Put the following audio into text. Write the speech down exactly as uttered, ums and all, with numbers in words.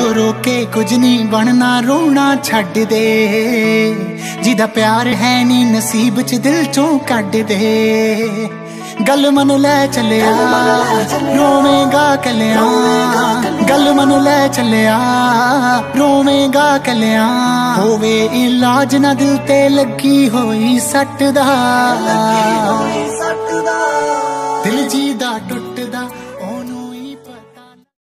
रो के कुछ नहीं बनना, रोना छड्ड दे। जिदा प्यार है नी नसीब च दिल चों कड्ड दे। गल मन लै चलिया रोवेगा कलिया, गल मन लै चलिया रोवेगा कलिया। होवे इलाज ना दिल ते लगी होई सट दा।